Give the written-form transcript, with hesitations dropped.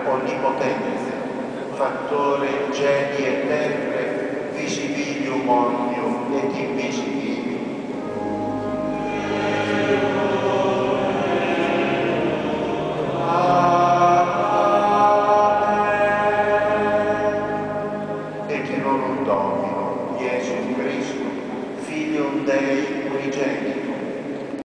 onnipotente, fattore cieli e terre, visibilium omnium et invisibilium. Et in Domino, Iesum Christum, Filium Dei unigenito,